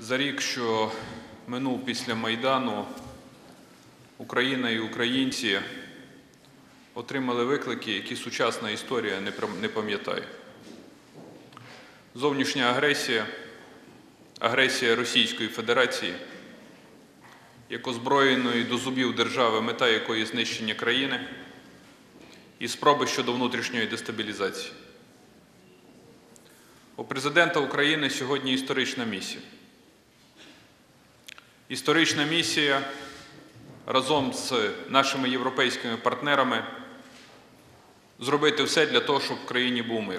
За рік, що минув після Майдану, Україна і українці отримали виклики, які сучасна історія не пам'ятає. Зовнішня агресія Російської Федерації, як озброєної до зубів держави, мета якої знищення країни, і спроби щодо внутрішньої дестабілізації. У президента України сьогодні історична місія. Історична місія разом з нашими європейськими партнерами зробити все для того, щоб в країні був мир.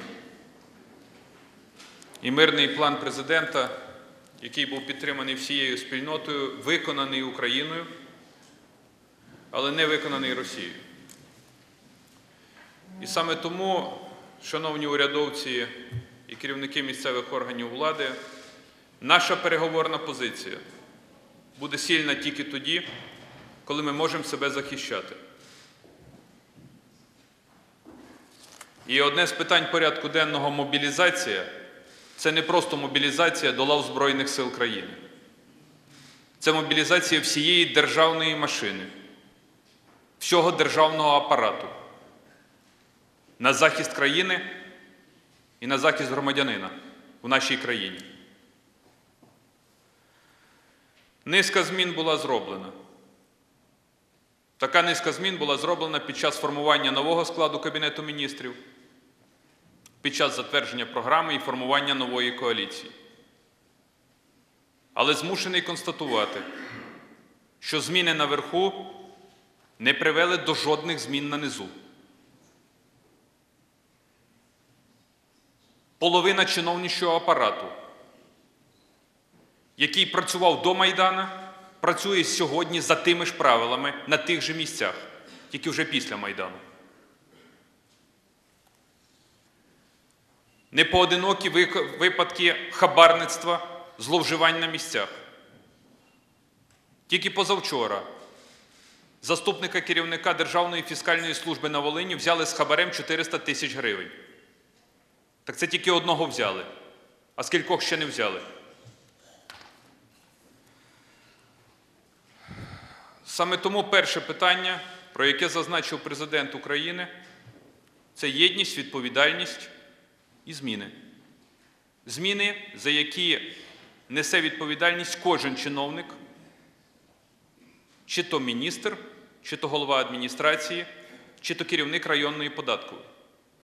І мирний план президента, який був підтриманий всією спільнотою, виконаний Україною, але не виконаний Росією. І саме тому, шановні урядовці і керівники місцевих органів влади, наша переговорна позиція буде сильна тільки тоді, коли ми можемо себе захищати. І одне з питань порядку денного – мобілізація – це не просто мобілізація до лав Збройних сил країни. Це мобілізація всієї державної машини, всього державного апарату на захист країни і на захист громадянина в нашій країні. Низка змін була зроблена. Така низка змін була зроблена під час формування нового складу Кабінету Міністрів, під час затвердження програми і формування нової коаліції. Але змушений констатувати, що зміни наверху не привели до жодних змін на низу. Половина чиновничого апарату, який працював до Майдану, працює сьогодні за тими ж правилами на тих же місцях, тільки вже після Майдану. Непоодинокі випадки хабарництва, зловживань на місцях. Тільки позавчора заступника керівника Державної фіскальної служби на Волині взяли з хабарем 400 тисяч гривень. Так це тільки одного взяли, а скількох ще не взяли. Саме тому перше питання, про яке зазначив президент України, це єдність, відповідальність і зміни. Зміни, за які несе відповідальність кожен чиновник, чи то міністр, чи то голова адміністрації, чи то керівник районної податкової.